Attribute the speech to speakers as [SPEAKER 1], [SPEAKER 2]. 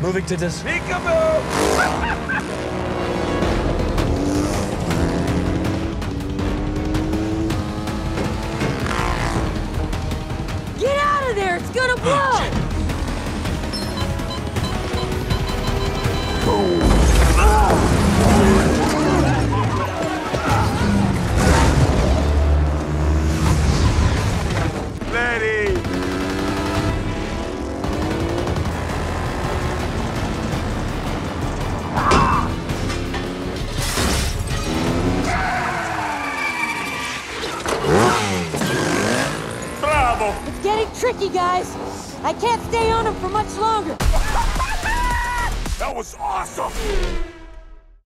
[SPEAKER 1] Moving to this.
[SPEAKER 2] Peekaboo!
[SPEAKER 3] Get out of there! It's gonna blow!
[SPEAKER 2] Letty! Bravo!
[SPEAKER 3] It's getting tricky, guys. I can't stay on him for much longer.
[SPEAKER 2] That was awesome!